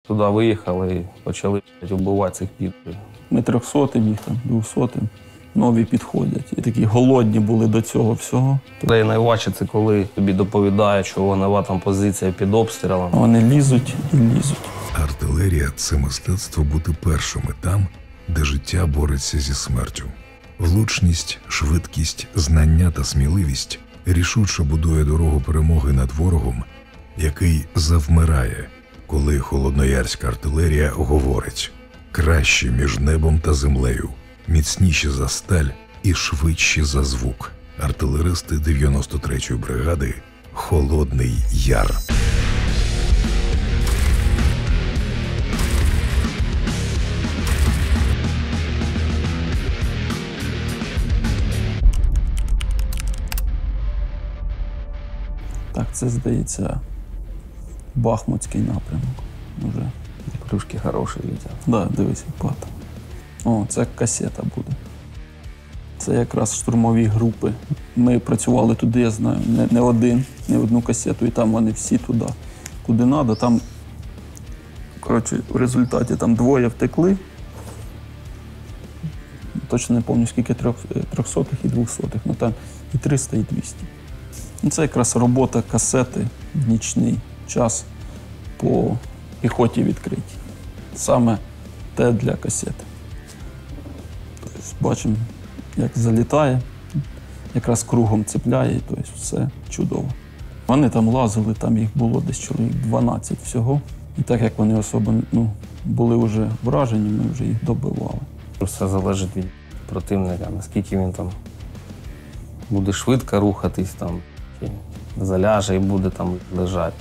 Туди виїхали і почали вбивати цих підлів. Ми 300-м, їх там 200-м. Нові підходять. І такі голодні були до цього всього. Найважче це коли тобі доповідають, що вогнева там позиція під обстрілом. Вони лізуть і лізуть. Артилерія – це мистецтво бути першими там, де життя бореться зі смертю. Влучність, швидкість, знання та сміливість рішуче будує дорогу перемоги над ворогом, який завмирає, коли холодноярська артилерія говорить: кращі між небом та землею, міцніші за сталь і швидші за звук. Артилеристи 93-ї бригади «Холодний Яр». Так, це, здається, Бахмутський напрямок. Уже. Плюшки хороші летять. Да, дивись, пат. О, це касета буде. Це якраз штурмові групи. Ми працювали туди, я знаю, не одну касету, і там вони всі туди. Куди треба, там, коротше, в результаті там двоє втекли. Точно не пам'ятаю, скільки 300-х і 200-х, ну там і 300, і 200. Це якраз робота касети в нічний час по піхоті відкритій. Саме те для касети. Тобто, бачимо, як залітає, якраз кругом цепляє, тобто все чудово. Вони там лазили, там їх було десь чоловік 12 всього. І так як вони особо були вже вражені, ми вже їх добивали. Все залежить від противника, наскільки він там буде швидко рухатись, там, заляже і буде там лежати.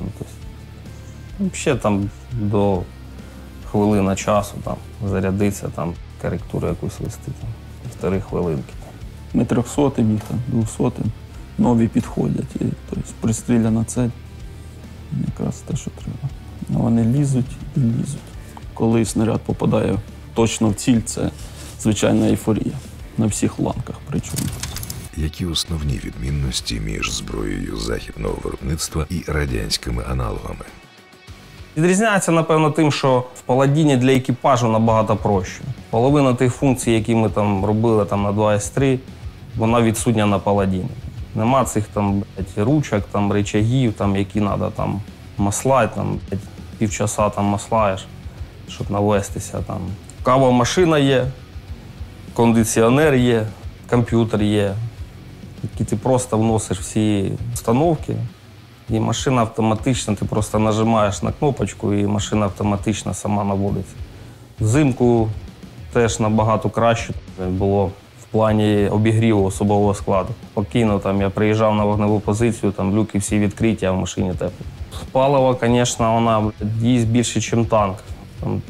Взагалі там до хвилини часу там, зарядиться, там, коректуру якусь вести, там, 1,5 хвилинки. Ми 300-м, їх там 200-м. Нові підходять. І, тобто, пристріляна цель якраз те, що треба. А вони лізуть і лізуть. Коли снаряд попадає точно в ціль, це звичайна ейфорія. На всіх ланках причому. Які основні відмінності між зброєю західного виробництва і радянськими аналогами? Відрізняється, напевно, тим, що в Паладіні для екіпажу набагато проще. Половина тих функцій, які ми там робили там, на 2С3, вона відсутня на Паладіні. Нема цих там, ручок, там, рычагів, там, які треба там, маслати, там, півчаса там, маслаєш, щоб навестися. Там. Кавомашина є, кондиціонер є, комп'ютер є, які ти просто вносиш всі установки. І машина автоматично, ти просто нажимаєш на кнопочку, і машина автоматично сама наводиться. Взимку теж набагато краще було в плані обігріву особового складу. Спокійно, там, я приїжджав на вогневу позицію, там люки всі відкриті, а в машині тепло. Паливо, звісно, вона їсть більше, ніж танк. Там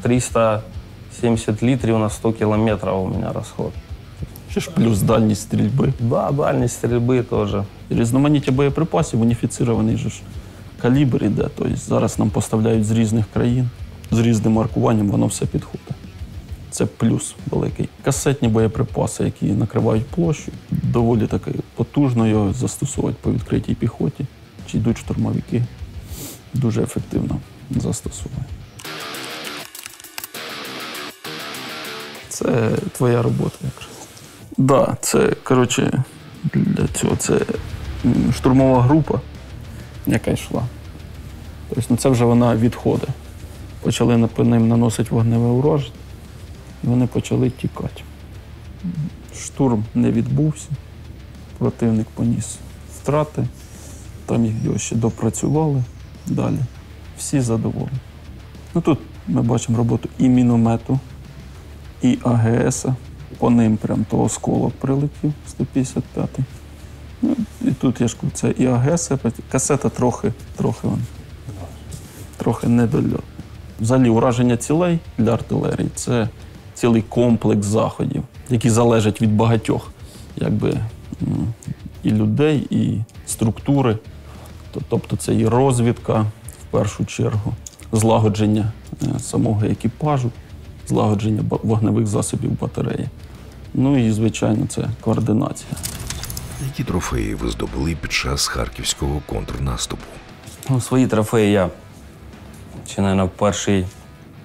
370 літрів на 100 кілометрів у мене розход. Ще ж плюс дальність стрільби. Так, да, дальність стрільби теж. Різноманіття боєприпасів, уніфіцирований же ж калібр іде. Тобто зараз нам поставляють з різних країн, з різним маркуванням, воно все підходить. Це плюс великий. Касетні боєприпаси, які накривають площу, доволі таки потужно його застосовують по відкритій піхоті. Чи йдуть штурмовики, дуже ефективно застосовують. Це твоя робота якраз. Так, да, це, коротше, для цього це штурмова група, яка йшла. Тобто, це вже вона відходить. Почали по ним наносити вогневе ураження, і вони почали тікати. Штурм не відбувся, противник поніс втрати, там його ще допрацювали далі. Всі задоволені. Ну, тут ми бачимо роботу і міномету, і АГС-а. По ним прям то осколок прилетів, 155-й. Ну, і тут я ж кажу, це і АГС, касета трохи недольотна. Взагалі, ураження цілей для артилерії – це цілий комплекс заходів, які залежать від багатьох і людей, і структури. Тобто це і розвідка, в першу чергу, злагодження самого екіпажу, злагодження вогневих засобів батареї. Ну і, звичайно, це координація. Які трофеї ви здобули під час харківського контрнаступу? Ну, свої трофеї я ще, мабуть, в перший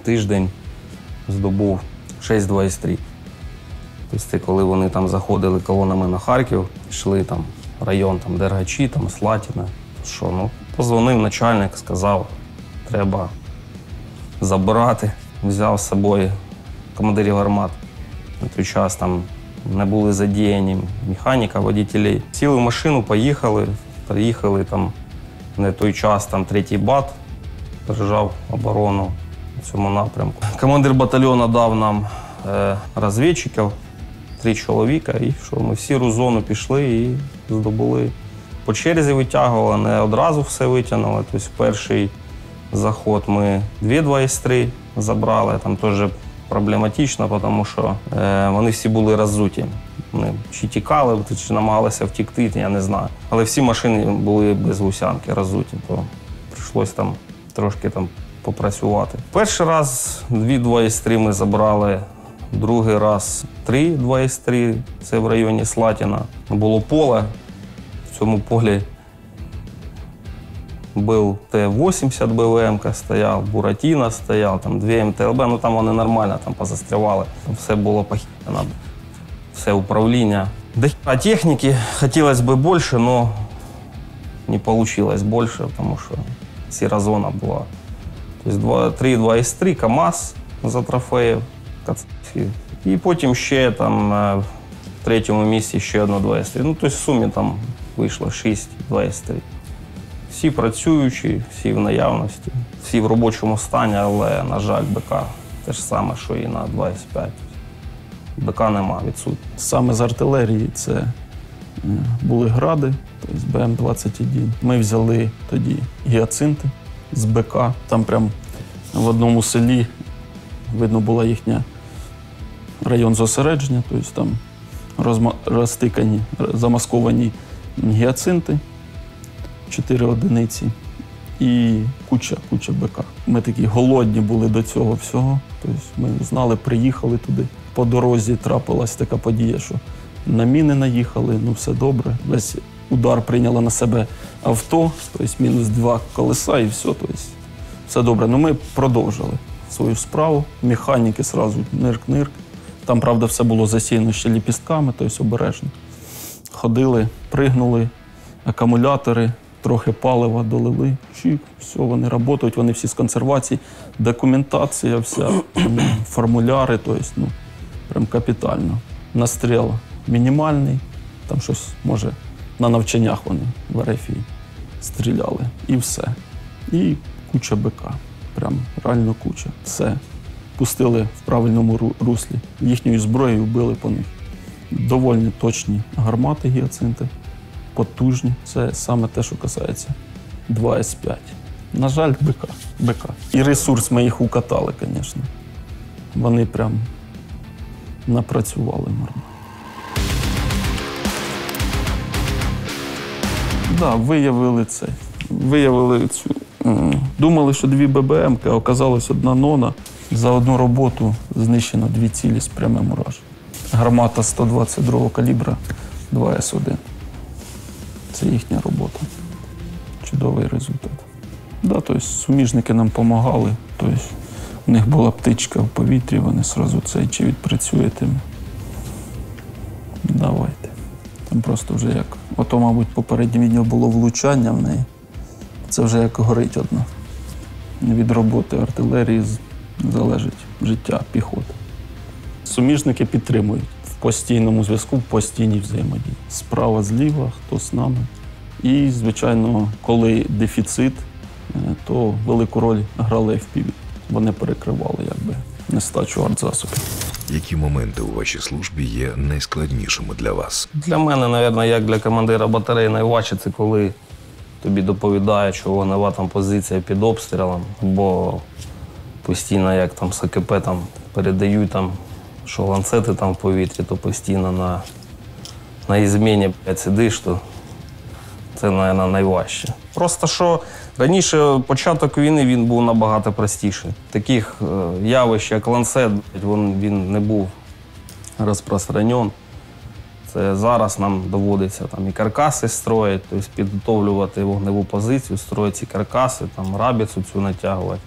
тиждень здобув 6 2,3. Тобто це коли вони там заходили колонами на Харків, йшли там район там, Дергачі, там, Слатіна. Що, ну, позвонив начальник, сказав, треба забирати. Взяв з собою командирів гармат. На той час там не були задіяні механіка, водителі. Сіли в машину, поїхали, приїхали там на той час там 3-й бат, держав оборону в цьому напрямку. Командир батальйону дав нам розвідчиків, 3 чоловіка, і що ми в сіру зону пішли і здобули. По черзі витягували, не одразу все витягнули. Тобто перший заход ми 2 2,3 забрали, там теж проблематично, тому що вони всі були роззуті. Вони чи тікали, чи намагалися втікти, я не знаю. Але всі машини були без гусянки, роззуті, то прийшлося там трошки там попрацювати. Перший раз 2 2,3 ми забрали, другий раз 3 2,3, це в районі Слатіна. Було поле, в цьому полі був Т-80 БВМ стояв, Буратіно стояв, там 2 МТЛБ, ну там вони нормально там позастрівали. Там все було похідно, все управління. А техніки хотілося б більше, але не вийшло більше, тому що сіра зона була. Тобто 3 2,3, КАМАЗ за трофеїв, і потім ще там в 3-му місці ще 1 2,3. Ну, тобто в сумі там вийшло 6 2,3. Всі працюючі, всі в наявності, всі в робочому стані, але, на жаль, БК те ж саме, що і на 2,5. БК нема, відсутні. Саме з артилерії це були гради, тобто БМ-21. Ми взяли тоді гіацинти з БК. Там прям в одному селі видно була їхня район зосередження, тобто там розтикані, замасковані гіацинти, 4 одиниці і куча БК. Ми такі голодні були до цього всього. Тобто ми знали, приїхали туди. По дорозі трапилась така подія, що на міни наїхали, ну все добре. Весь удар прийняло на себе авто, тобто мінус 2 колеса і все, тобто все добре. Ну ми продовжили свою справу. Механіки одразу нирк-нирк. Там, правда, все було засіяно ще ліпістками, тобто обережно. Ходили, пригнули, акумулятори, трохи палива долили. Чик, все, вони працюють, вони всі з консервації. Документація вся, формуляри, тобто, ну, прям капітально. Настріл мінімальний, там щось, може, на навчаннях вони в РФ стріляли. І все. І куча БК. Прям реально куча. Все. Пустили в правильному руслі. Їхньою зброєю били по них. Доволі точні гармати гіацинти, потужні. Це саме те, що касається 2С5. На жаль, БК. І ресурс ми їх укатали, звісно. Вони прям напрацювали нормально. Да, виявили цю. Думали, що 2 ББМки, а оказалось 1 нона. За одну роботу знищено 2 цілі з прямим ураженням. Гармата 122 калібра 2С1. Це їхня робота. Чудовий результат. Да, тобто суміжники нам допомагали. Тобто у них була птичка в повітрі, вони одразу цей чи відпрацюєте. Давайте. Там просто вже як. Ото, мабуть, попереднє відео було влучання в неї. Це вже як горить одна. Від роботи артилерії залежить життя піхоти. Суміжники підтримують в постійному зв'язку, в постійній взаємодії. Справа, зліва, хто з нами. І, звичайно, коли дефіцит, то велику роль грали FPV. Вони перекривали якби нестачу артзасобів. Які моменти у вашій службі є найскладнішими для вас? Для мене, мабуть, як для командира батареї, найважче це коли тобі доповідають, що вогнева там позиція під обстрілом, бо постійно, як там з АКП там передають, там, що ланцети там в повітрі, то постійно на ізміні сидиш, то це, мабуть, найважче. Просто що раніше початок війни він був набагато простіший. Таких явищ, як ланцет, він не був розпространен. Це зараз нам доводиться там і каркаси строїти, тобто підготовлювати вогневу позицію, строїти ці каркаси, там рабіцу цю натягувати.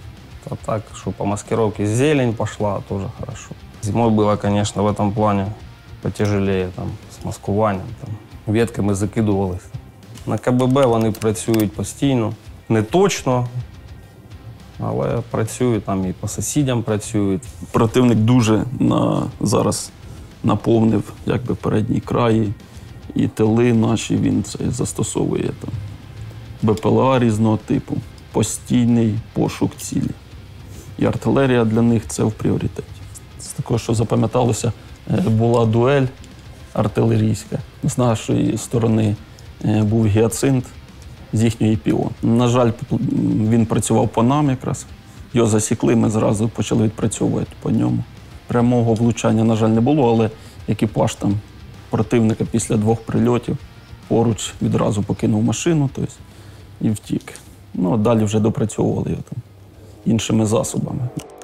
А так, что по маскировке зелень пошла, тоже хорошо. Зимой было, конечно, в этом плане потяжелее, там, с маскуванням. Там, ветками закидувались. На КББ вони працюють постійно. Не точно, але працюють, там і по сусідям працюють. Противник дуже зараз наповнив якби передній край і тили наші, він це застосовує там БПЛА різного типу, постійний пошук цілі. І артилерія для них це в пріоритеті. З такого, що запам'яталося, була дуель артилерійська. З нашої сторони був гіацинт, з їхньої піон. На жаль, він працював по нам якраз. Його засікли, ми зразу почали відпрацьовувати по ньому. Прямого влучання, на жаль, не було, але екіпаж там противника після 2 прильотів поруч відразу покинув машину, тобто, і втік. Ну, далі вже допрацьовували його там іншими засобами.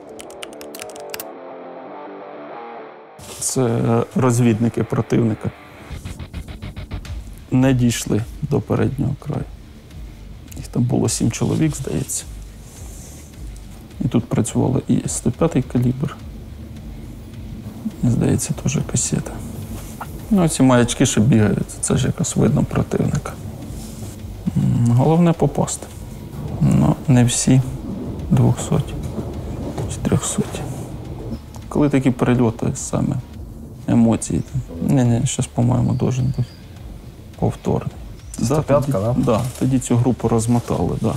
Це розвідники противника. Не дійшли до переднього краю. Їх там було 7 чоловік, здається. І тут працювали і 105-й калібр. І, здається, теж касета. Ну, ці маячки ще бігають, це ж якось видно противника. Головне попасти. Ну, не всі 200 чи 300. Коли такі перельоти, саме емоції. Ні, зараз, по-моєму, должен бути повторний. 105-ка, да? Да, тоді цю групу розмотали, да.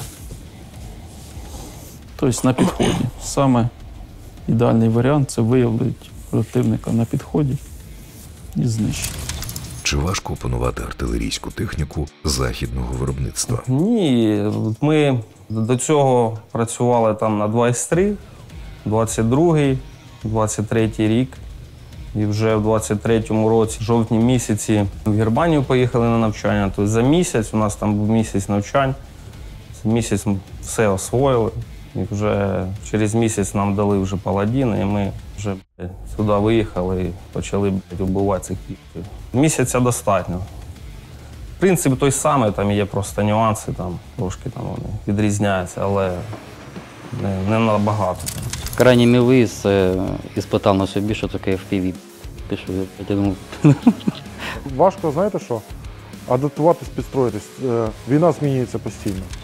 Тобто на підході. Саме ідеальний варіант – це виявити противника на підході і знищити. Чи важко опанувати артилерійську техніку західного виробництва? Ні, ми до цього працювали там на 2С3, 22-й, 23-й рік. І вже в 23-му році, в жовтні місяці, в Германію поїхали на навчання. Тобто за місяць, у нас там був місяць навчань, за місяць ми все освоїли. І вже через місяць нам дали вже паладіни, і ми вже сюди виїхали і почали вбивати цих піків. Місяця достатньо. Принцип той самий, там є просто нюанси, там трошки там вони відрізняються, але не набагато. Крайній мій виїзд іспитав на собі, що таке FPV. Пішов, я думав, Важко, знаєте що? Адаптуватись, підстроїтись. Війна змінюється постійно.